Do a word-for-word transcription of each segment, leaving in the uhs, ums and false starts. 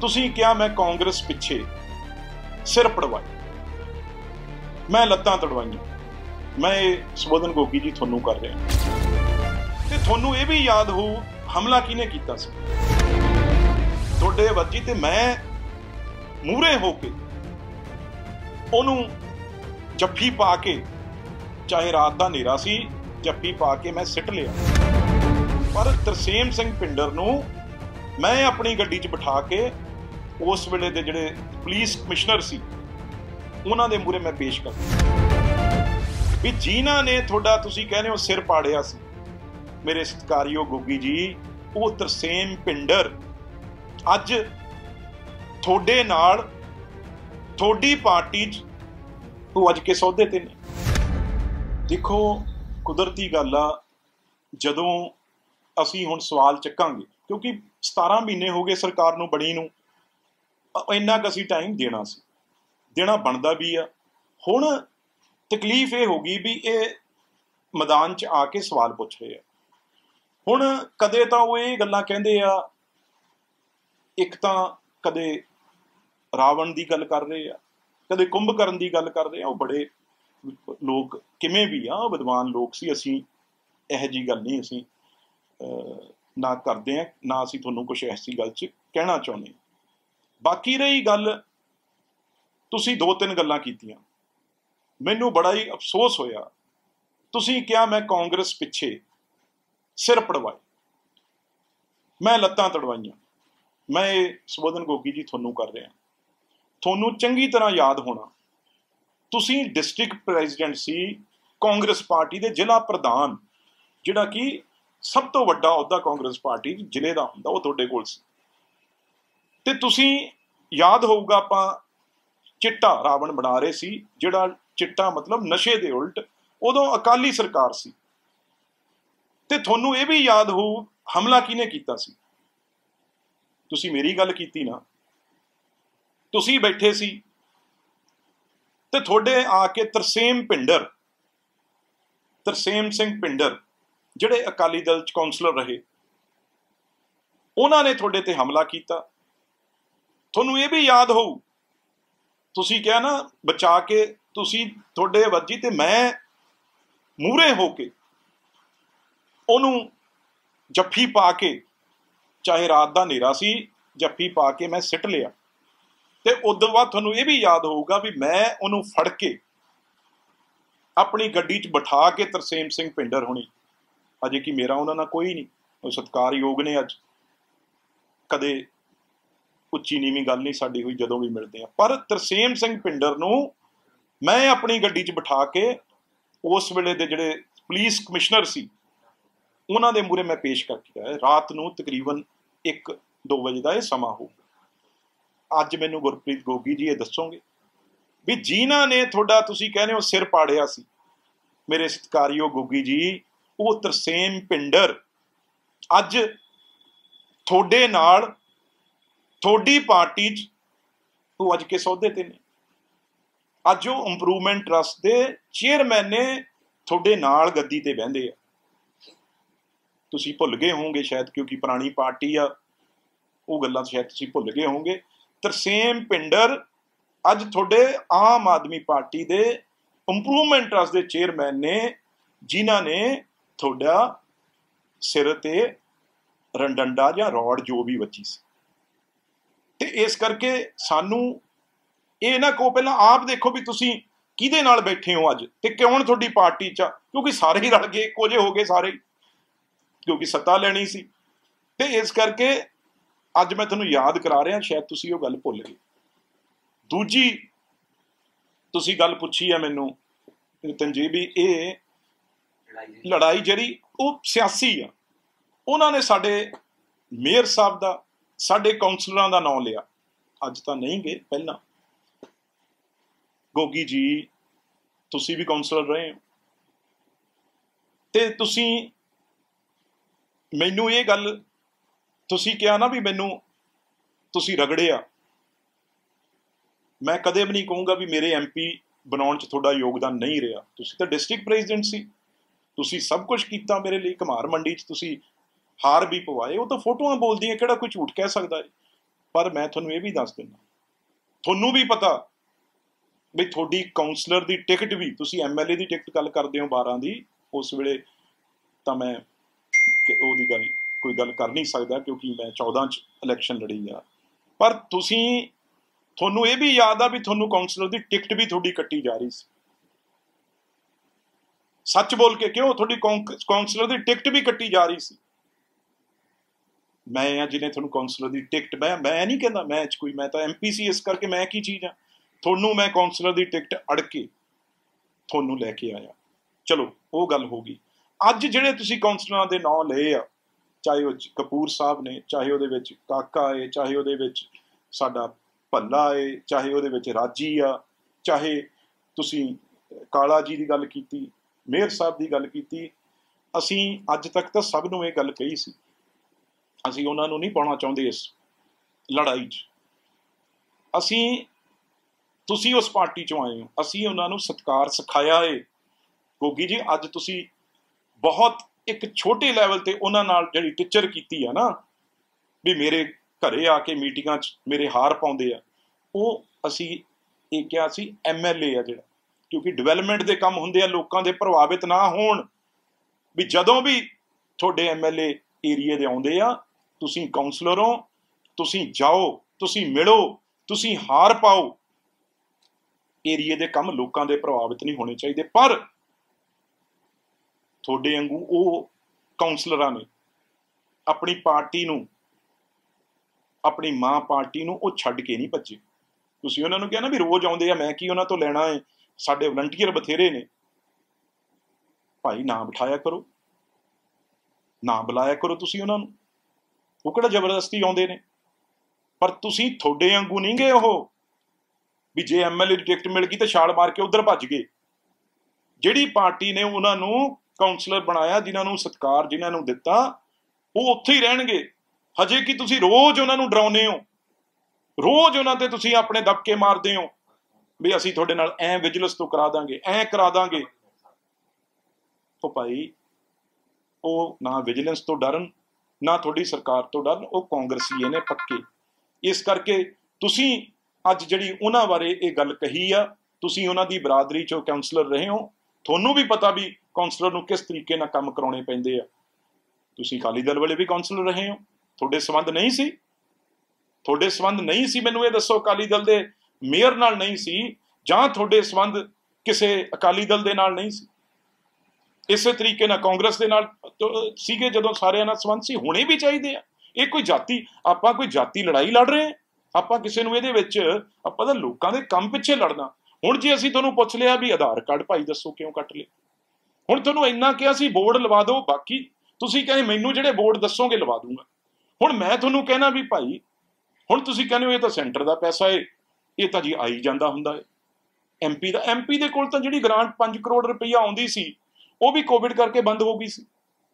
तुसीं क्या मैं कांग्रेस पिछे सिर पड़वाए, मैं लत्तां तड़वाइयां। मैं संबोधन गोगी जी थोनू कर रहा ते थोनू ये भी याद हो हमला किने कीता सी तुहाडे वजी ते मैं मूहरे होके ओनू जफ्फी पा के, चाहे रात दा नेरा सी, जफ्फी पा के मैं सिट लिया। पर तरसेम सिंह पिंडर नू मैं अपनी गड्डी च बिठा के उस वेले दे जिहड़े पुलिस कमिश्नर सी उन्हां दे मूहरे मैं पेश कर भी जिन्हां ने तुहाडा तुसीं कहने हो सिर पाड़िया सी, मेरे सत्कारयोग गोगी जी, वो तरसेम पिंडर अज थोड़े नाल थोड़ी पार्टी च वो अज के सौदे ते ने। देखो कुदरती गल आ, जदों असीं हुण सवाल चकांगे क्योंकि सतारह महीने हो गए सरकार नूं बणी नूं, इन्ना क असीं टाइम देना सी, देना बनदा भी आ। हुण तकलीफ ये होगी भी ये मैदान च आके सवाल पुछ रहे आ। हुण कदे तां वो ये गल्लां कहंदे आ, एक तां कदे रावण की गल कर रहे आ, कदे कुंभकर्ण की गल कर रहे आ। वो बड़े लोग किवें भी आ, विद्वान लोग सी, असीं इहो जी गल नहीं असीं ना करते हैं, ना असीं तुहानूं कुछ ऐसी गल च कहना चाहुंदे। बाकी रही गल, तुसीं दो तीन गल्लां कीतियां, मैनूं बड़ा ही अफसोस होया। तुसीं क्या मैं कांग्रेस पिछे सिर पड़वाए, मैं लत्तां तड़वाइयां। मैं संबोधन गोगी जी थोनू कर रहा, थोनू चंगी तरह याद होना, तुसीं डिस्ट्रिक्ट प्रेजिडेंट सी कांग्रेस पार्टी दे, जिला प्रधान जिहड़ा कि सब तो वड्डा अहुदा कांग्रेस पार्टी जिले का हुंदा, वो तुहाडे कोल सी। ते तुसीं याद होऊगा आपां चिट्टा रावण बना रहे सी, जिहड़ा चिट्टा मतलब नशे दे उल्ट, उदों अकाली सरकार सी। ते थोनू ये भी याद हो हमला किने कीता सी, तुसीं मेरी गल कीती ना, तुसीं बैठे सी ते थोड़े आके तरसेम पिंडर तरसेम सिंह पिंडर जिहड़े अकाली दल च कौंसलर रहे, उन्होंने थोड़े ते हमला किया। थोनू ये भी याद हो, तुसीं क्या ना बचा के तुसीं थोड़े वजी ते मैं मूहरे होके ओनू जफ्फी पा के, चाहे रात दा नेरा सी, जफ्फी पा के मैं सिट लिया। ते उदों बाद थोनू ये भी याद होगा भी मैं उन्होंने फड़ के अपनी गड्डी च बिठा के तरसेम सिंह पिंडर होनी, अजे कि मेरा उन्होंने कोई नहीं, वो सत्कारयोग ने, अज कदे उच्ची नीवीं गल नहीं साडी हुई जदों भी मिलते हैं। पर तरसेम सिंह पिंडर नूं मैं अपनी गड्डी च बिठा के उस वेले दे जिहड़े पुलिस कमिश्नर सी उन्हां दे मूहरे मैं पेश करके आया। रात नूं तकरीबन एक दो बजे का यह समा होगा। अज मैनूं गुरप्रीत गोगी जी ये दसोगे भी जिन्हां ने तुहाडा तुसीं कहने हो सिर पाड़िया सी, मेरे सत्कारयोग गोगी जी, वो तरसेम पिंडर अज थोड़े नाल थोड़ी पार्टी च वो अज के सौदे ते ने। अज वो इंप्रूवमेंट ट्रस्ट दे चेयरमैन ने थोड़े नाल गद्दी ते बहिंदे आ। तुसीं भुल गए होंगे शायद, क्योंकि पुरानी पार्टी आ, वो गल्लां शायद तुसीं भुल गए होंगे। तरसेम पिंडर अज थोड़े आम आदमी पार्टी दे इंप्रूवमेंट ट्रस्ट दे चेयरमैन ने, जिन्हां ने थोड़ा सिर ते रंडंडा या रॉड जो भी वजी सी। ते इस करके सानू ये ना कहो, पहला आप देखो भी तुसीं किहदे नाल बैठे हो अज ते क्यों थोड़ी पार्टी च, क्योंकि सारे ही रल गए, इक्को जिहे हो गए सारे, क्योंकि सत्ता लैनी सी। ते इस करके अज मैं तुहानूं याद करा रहा, शायद तुसीं वो गल भुल गए। दूजी तुसीं गल पुछी है मैनूं तंजी भी, ये लड़ाई जिहड़ी वो सियासी आ, उन्होंने साडे मेयर साहब का, साडे कौंसलरां का नाम लिया, अज तां नहीं गए, पहला गोगी जी तुसीं भी कौंसलर रहे हो, ते तुसीं मैनूं ये गल तुसीं कहा ना भी मैनूं तुसीं रगड़िया। मैं कदे भी नहीं कहूँगा भी मेरे एम पी बनाने च तुहाडा योगदान नहीं रहा। तुसीं तां डिस्ट्रिक्ट प्रेजिडेंट सी, तुसीं सब कुछ किया मेरे लिए। घमार मंडी च तुसीं हार भी पवाए, वो तो फोटोआं बोलदियां, किहड़ा कोई झूठ कह सकदा है। पर मैं तुहानूं ये भी दस दिना, तुहानूं भी पता भी थोड़ी काउंसलर की टिकट भी, तुसीं एम एल ए की टिकट गल करते हो बारह की, उस वेले तो मैं ਉਹਦੀ गल कोई गल कर नहीं सकता क्योंकि मैं चौदह च इलैक्शन लड़ी आ। पर तुसीं तुहानूं ये भी याद आ भी तुहानूं काउंसलर की टिकट भी थोड़ी कट्टी जा रही सी। सच बोल के क्यों, थोड़ी काउंसलर की टिकट भी कट्टी जा रही सी। मैं आ जिन्हें तुहानूं काउंसलर की टिकट, मैं मैं नहीं कहता मैं कोई, मैं तो एम पी सी, इस करके मैं की चीज़ हाँ। तुहानूं मैं काउंसलर की टिकट अड़ के तुहानूं लैके आया, चलो वो गल हो गई। अज जिहड़े तुसीं काउंसलरां दे नाम लए आ, चाहे वो कपूर साहब ने, चाहे वो काका है, चाहे वो साडा भल्ला है, चाहे वो राजी आ, चाहे तुसीं काला जी की गल की, मेयर साहब की गल की, असीं अज तक तो सब नूं ये गल कही सी, असीं उन्हां नूं नहीं पाउणा चाहुंदे इस लड़ाई च। असीं तुसीं उस पार्टी चों आए हो, असीं उन्हां नूं सत्कार सिखाया है। गोगी जी अज तुसीं बहुत एक छोटे लैवल ते उन्हां नाल जिहड़ी टिचर कीती है ना, भी मेरे घरे आके मीटिंगां च मेरे हार पाउंदे आ, वो असीं ये कहा सी एम एल ए आ जिहड़ा, क्योंकि डिवेलपमेंट दे काम हुंदे आ, लोकां दे प्रभावित ना होण, भी जदों भी तुहाडे एम एल ए एरिए दे आउंदे आ, तुसीं काउंसलर हो, तुसीं जाओ, तुसीं मिलो, तुसीं हार पाओ, एरिए दे काम लोकां दे प्रभावित नहीं होने चाहिए। पर थोड़े वांगू वो काउंसलरां ने अपनी पार्टी नूं, अपनी मां पार्टी नूं वो छड्ड के नहीं भज्जे। तुसीं उन्हां नूं कहा ना भी रोज़ आउंदे आ, मैं की उन्हां तों लैणा है, साडे वलंटीयर बथेरे ने, भाई ना बिठाया करो, ना बुलाया करो तुसीं उन्हां नूं, वो किहड़ा जबरदस्ती आउंदे ने। पर तुसीं थोड़े वांगू नहीं गए हो भी जे एम एल ए की टिकट मिल गई तो छाल मार के उधर भज गए। जिहड़ी पार्टी ने उन्हां नूं काउंसलर बनाया, जिन्हां नूं सत्कार जिन्हां नूं दिता, वो उत्थे ही रहणगे। हजे कि तुसीं रोज उन्हां नूं डराउने हो, रोज उन्हां ते तुसीं अपने दबके मारदे हो भी असीं तुहाडे नाल ऐ विजिलेंस तो करा दांगे, ऐ करा दांगे। तो भाई वो ना विजिलेंस तो डरन, ना तुहाडी सरकार तो डरन, वो कांग्रेसी ने पक्के। इस करके तुसीं अज जिहड़ी उन्हां बारे ये गल कही आ, तुसीं उन्हां दी बरादरी चों काउंसलर रहे हो, तुहानूं भी पता भी काउंसलर नूं किस तरीके नाल काम कराउणे पैंदे आ। तुसीं अकाली दल वाले भी काउंसलर रहे हो, तुहाडे संबंध नहीं सी, तुहाडे संबंध नहीं सी, मैनूं ये दसो अकाली दल दे मेयर नाल नहीं सी, जां तुहाडे संबंध किसे अकाली दल दे नाल नहीं सी। इसे तरीके नाल कांग्रेस दे नाल सीगे, जदों सारिआं नाल संबंध सी, होणे भी चाहीदे आ। ये कोई जाति, आपां कोई जाति लड़ाई लड़ रहे हैं, आपां किसे नूं इहदे विच आपां तां लोकां दे काम पिछे लड़ना। हुण जे असीं तुहानूं पुछ लिया भी आधार कार्ड भाई दसो क्यों कट लिया, हुण तुहानूं इन्ना किहा सी बोर्ड लवा दो, बाकी तुसीं कहंदे मैनूं जिहड़े बोर्ड दसोगे लवा दूंगा। हुण मैं तुहानूं कहना भी भाई, हुण तुसीं कहंदे हो ये तां सेंटर दा पैसा है, ये तां जी आई जांदा हुंदा है एम पी दा। एम पी दे कोल तां जिहड़ी ग्रांट पांच करोड़ रुपया आउंदी सी, वो भी कोविड करके बंद हो गई सी।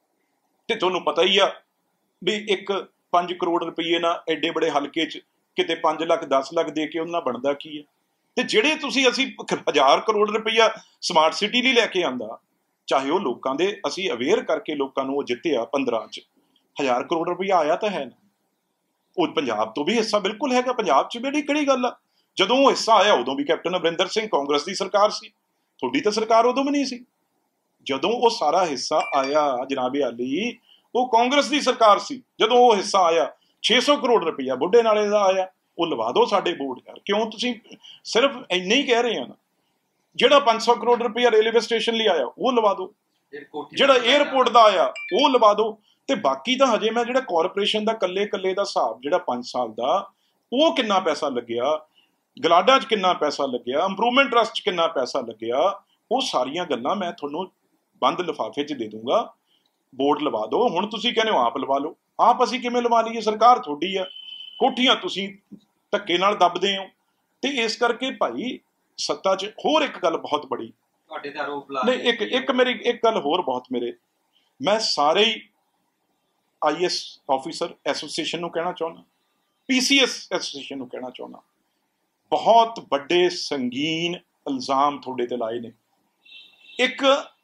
ते तुहानूं पता ही आ भी एक पांच करोड़ रुपये ना एडे बड़े हलके च किते पांच लाख दस लाख दे के उन्हां बनदा की है। ते जिहड़े तुसीं असीं हज़ार करोड़ रुपया स्मार्ट सिटी लई लैके आंदा, चाहे वो लोकां दे असीं अवेयर करके लोकां नूं जित्तिआ पंद्रह च, हज़ार करोड़ रुपया आया तो है ना, वो पंजाब तो भी हिस्सा बिल्कुल हैगा, पंजाब च भी किहड़ी गल आ। जदों वो हिस्सा आया उदों भी कैप्टन अमरिंदर सिंह कांग्रेस की सरकार सी, तुहाडी तां सरकार उदों भी नहीं सी। जदों वो सारा हिस्सा आया जनाबे आली, वो कांग्रेस की सरकार सी। जदों वो हिस्सा आया छे सौ करोड़ रुपया बुढ़े नाले का आया, वो लवा दो साडे बोर्ड यार, क्यों तुसीं सिर्फ इन्ना ही कह रहे हैं ना। जिहड़ा पांच सौ करोड़ रुपया रेलवे स्टेशन लिए आया वो लवा दो, जिहड़ा एयरपोर्ट का आया वो लवा दो, ते बाकी तो हजे मैं जिहड़ा कॉरपोरेशन का कल्ले कल्ले का हिसाब जिहड़ा पांच साल का, वो कितना पैसा लग्या, गलाडा च कितना पैसा लग्या, इंप्रूवमेंट ट्रस्ट च कितना पैसा लग्या, वो सारियां गल्लां मैं तुहानूं बंद लिफाफे च दे दूंगा। बोर्ड लवा दो। हुण तुसीं कहने हो आप लवा लो, आप असीं किवें लवा लईए, सरकार तुहाडी आ, कोठियां तुसीं धक्के नाल दबदे हो। ते इस करके भाई सत्ता च होर एक गल बहुत बड़ी नहीं, एक एक मेरी एक गल होर बहुत मेरे, मैं सारे ही आई एस ऑफिसर एसोसीएशन नूं कहना चाहुंदा, पी सी एस एसोसीएशन नूं कहना चाहुंदा, बहुत बड़े संगीन इल्जाम थोड़े ते लाए ने। एक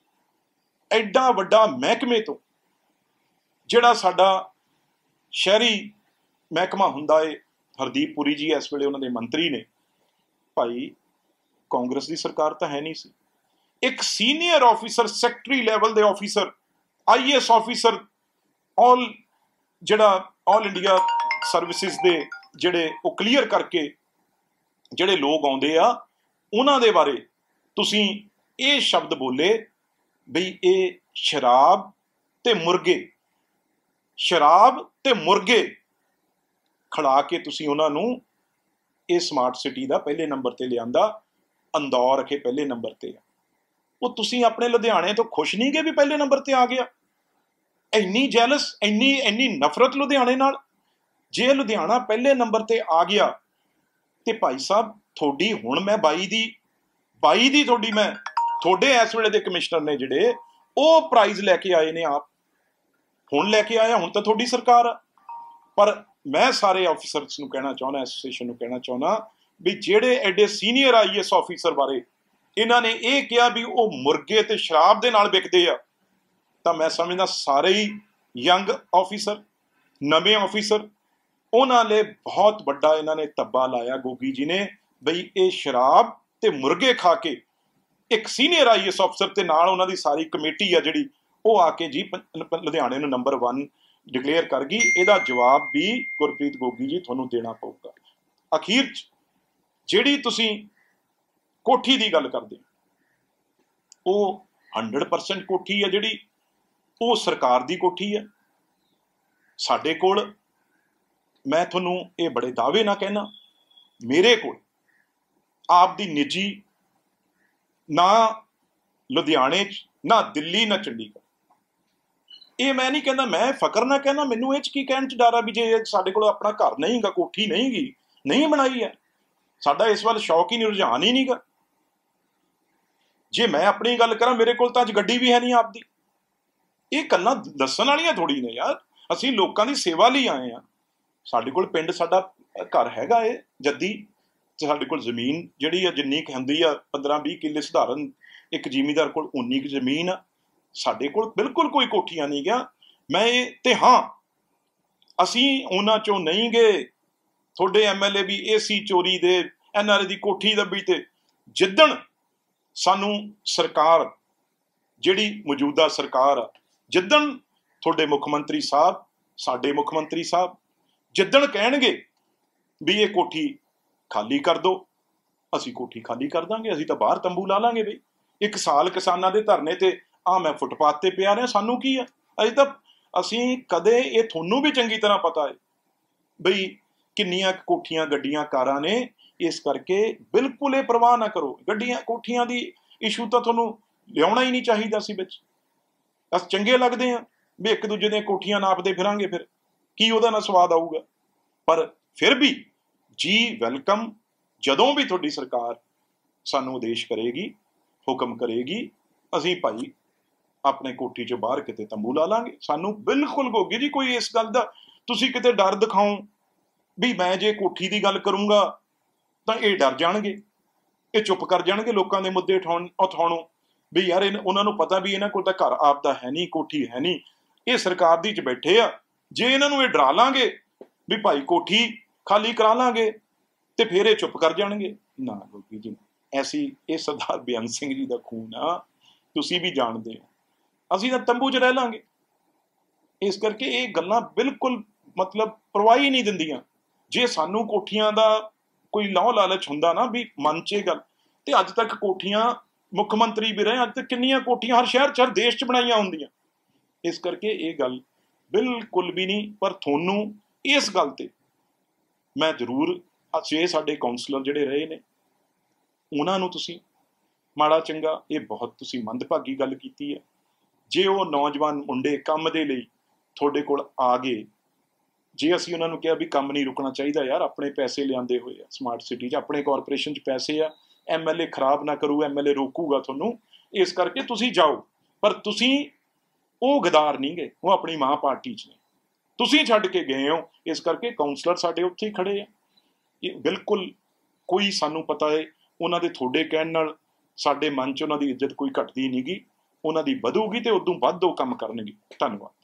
एडा वड्डा महकमे तो जिहड़ा साडा शहरी महकमा हुंदा है, हरदीप पुरी जी इस वेले उन्होंने मंत्री ने, भाई कांग्रेस की सरकार तो है नहीं सी। एक सीनियर ऑफिसर, सैकटरी लैवल के officer, I A S officer, all जड़ा ऑल इंडिया सर्विसिज दे जड़े वो क्लीयर करके जड़े लोग आउंदे आ उन्हां दे बारे तुसीं ये शब्द बोले बई ये शराब ते मुर्गे, शराब ते मुर्गे खड़ा के तुसीं उन्हां नूं ये स्मार्ट सिटी का पहले नंबर ते लिआंदा, इंदौर अखे पहले नंबर ते। वो तुसीं अपने लुधियाने तो खुश नहीं गए भी पहले नंबर ते आ गया? इन्नी जैलस, इन्नी इन्नी नफरत लुधियाने नाल। जे लुधियाना पहले नंबर ते आ गया तो भाई साहब थोड़ी हुण मैं बाई दी बाई दी थोड़ी मैं थोड़े इस वेले दे कमिश्नर ने जिहड़े वो प्राइज लैके आए ने, आप हुण लैके आया, हुण तो थोड़ी सरकार आ। पर मैं सारे ऑफिसर्स नूं कहना चाहुंदा, एसोसीएशन नूं कहना चाहुंदा भी जिहड़े एडे senior I A S officer बारे इन्हां ने ये कहा भी वो मुर्गे ते शराब दे नाल विकदे आ, तो मैं समझदा सारे ही यंग ऑफिसर, नवे ऑफिसर, उन्होंने बहुत बड़ा इन्हों ने धब्बा लाया गोगी जी ने बई ये शराब ते मुर्गे खा के एक सीनियर आई ए एस अफसर ते नाल उन्हों की सारी कमेटी है जिहड़ी वो आके जी लुधियाने नूं नंबर वन डिकलेयर कर गई। इहदा जवाब भी गुरप्रीत गोगी जी तुहानूं देना पऊगा। अखीर च जिहड़ी तुसीं कोठी की गल करदे वो हंड्रड परसेंट कोठी है जिहड़ी वो सरकार की कोठी है। साडे कोल मैं तुहानूं ये बड़े दावे ना कहना, मेरे कोल आप दी निजी ना लुधियाने ना दिल्ली ना चंडीगढ़, ये मैं नहीं कहना, मैं फकर ना कहना, मैनू ये की कहण च डर आ भी जे साडे कोल अपना घर नहीं गा, कोठी नहीं गी, नहीं बनाई है, साडा इस वाल शौक ही नहीं, रुझान ही नहीं गा। जे मैं अपनी गल करा मेरे कोल तां अज गड्डी भी है नहीं आपदी। ये गल्लां दस्सण वालियां थोड़ी ने यार, असीं लोकां दी सेवा लई आए आ। साडे कोल पिंड साडा घर हैगा है जद्दी, साडे कोल जमीन जिहड़ी आ जिन्नी क हुंदी आ पंद्रह बीस किले सधारण एक जिमीदार कोल उन्नी क जमीन आ। साडे कोल बिल्कुल कोई कोठियां नहीं गया। मैं ते हाँ असीं उन्हां चों नहीं गए। थोड़े एम एल ए भी ए सी चोरी दे एन आर ए दी कोठी दब्बी ते जिद्दण सानू सरकार जिहड़ी मौजूदा सरकार आ, जिद्दण थोड़े मुख मंत्री साहब, साडे मुख मंत्री साहब जिद्दण कहणगे भी ये कोठी खाली कर दो, असी कोठी खाली कर देंगे, असी तो बाहर तंबू ला लांगे। बई एक साल किसानां दे धरने ते आ मैं फुटपाथ ते पिया रहा, सानू की है अजे तक असी कदे ये थोनू भी चंगी तरह पता है बई किन्नियां कोठियां गड्डियां कारां ने। इस करके बिल्कुल ये परवाह ना करो, गड्डियां कोठियां दी इशू तो थोनू लियाउणा ही नहीं चाहिदा सी विच। अस चंगे लगदे आ भी एक दूजे दी कोठियां नापदे फिरांगे, फिर की उहदा ना स्वाद आऊगा। पर फिर भी जी वेलकम, जदों भी तुहाडी सरकार सानू आदेश करेगी, हुक्म करेगी, असीं भाई अपने कोठी चों बाहर किते तंबू ला लांगे। सानू बिल्कुल गोगी जी कोई इस गल दा तुसीं किते डर दिखाओ भी मैं जे कोठी की गल करूंगा तो ये डर जाणगे, ये चुप कर जाणगे लोकां दे मुद्दे उठाउण उठाउणों भी यार उन्हां नूं पता भी इन्हां कोल तां घर आपदा है नहीं, कोठी है नहीं, ये सरकार दी च बैठे आ। जे इन्हां नूं ये डरा लांगे भी भाई कोठी खाली करा लांगे तो फिर ये चुप कर जाणगे। ना गोगी जी ऐसी ये सरदार बेअंत सिंह जी का खून आ, तुसीं भी जाणदे हो, असीं तां तंबू च रह लांगे। इस करके ये गल्लां बिल्कुल मतलब परवाह ही नहीं दिंदियां। जे सानू कोठियां दा कोई लौ लालच हुंदा ना भी मन च गल, तो अज तक कोठियां मुख मंत्री भी रहे, अज तक किन्नियां कोठियां हर शहर च हर देश च बनाईयां हुंदियां। इस करके ये गल बिल्कुल भी नहीं। पर थोनू इस गल ते मैं जरूर छे साडे कौंसलर जिहड़े रहे ने उन्हां नूं तुसीं माड़ा चंगा ये बहुत तुसीं मंदभागी गल कीती है। जे वो नौजवान मुंडे काम दे लई थोड़े कोल आ गए, जे असीं उन्हां नूं कहा भी काम नहीं रुकना चाहिए यार, अपने पैसे लिआंदे होए आ स्मार्ट सिटी च, अपने कॉरपोरेशन च पैसे आ, एम एल ए खराब ना करू, एम एल ए रोकूगा थोनू, इस करके तुसीं जाओ। पर तुसीं वो गदार नहीं गए, वो अपनी मां पार्टी च ने, तुसीं छड्ड के गए हो। इस करके काउंसलर साडे उत्थे ही खड़े आ। ये बिल्कुल कोई सानू पता है उन्हां दे थोड़े कहण नाल साडे मन च उन्हां दी इज्जत कोई घटदी नहीं गी, उन्हां दी वधूगी ते उदों वध वो काम करनगे। धन्नवाद।